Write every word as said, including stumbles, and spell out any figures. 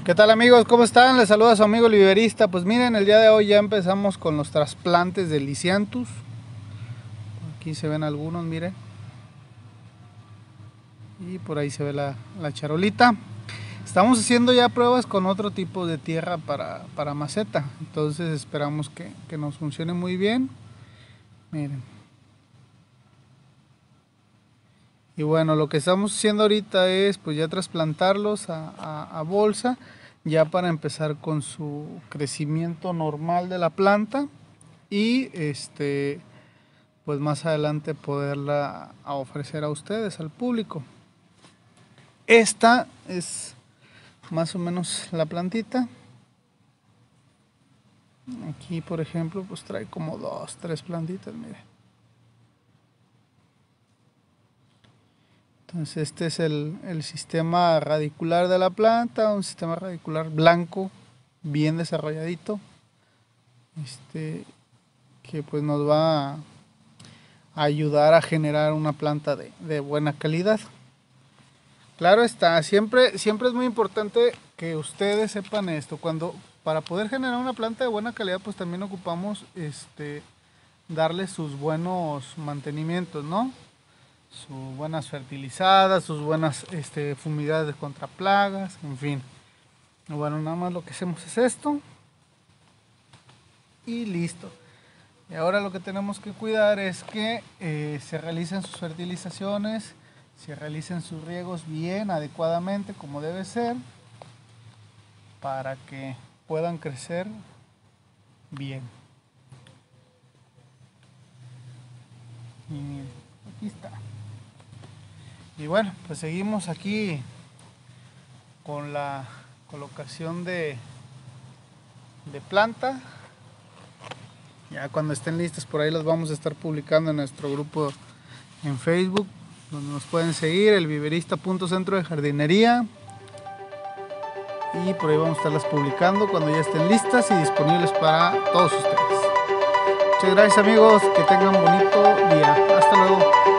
¿Qué tal amigos? ¿Cómo están? Les saluda su amigo el viverista. Pues miren, el día de hoy ya empezamos con los trasplantes de Lisianthus. Aquí se ven algunos, miren. Y por ahí se ve la, la charolita. Estamos haciendo ya pruebas con otro tipo de tierra para, para maceta. Entonces esperamos que, que nos funcione muy bien. Miren. Y bueno, lo que estamos haciendo ahorita es pues ya trasplantarlos a, a, a bolsa, ya para empezar con su crecimiento normal de la planta y este pues más adelante poderla a ofrecer a ustedes, al público. Esta es más o menos la plantita. Aquí por ejemplo pues trae como dos, tres plantitas, miren. Entonces este es el, el sistema radicular de la planta, un sistema radicular blanco, bien desarrolladito, este, que pues nos va a ayudar a generar una planta de, de buena calidad. Claro está, siempre, siempre es muy importante que ustedes sepan esto. Cuando, para poder generar una planta de buena calidad, pues también ocupamos este, darle sus buenos mantenimientos, ¿no? Sus buenas fertilizadas, sus buenas este, fumigades contra plagas, en fin. Bueno, nada más lo que hacemos es esto y listo. Y ahora lo que tenemos que cuidar es que eh, se realicen sus fertilizaciones, se realicen sus riegos bien, adecuadamente, como debe ser, para que puedan crecer bien. Y miren, aquí está. Y bueno, pues seguimos aquí con la colocación de, de planta. Ya cuando estén listas por ahí las vamos a estar publicando en nuestro grupo en Facebook, donde nos pueden seguir, el viverista punto centro de jardinería. Y por ahí vamos a estarlas publicando cuando ya estén listas y disponibles para todos ustedes. Muchas gracias amigos, que tengan un bonito día. Hasta luego.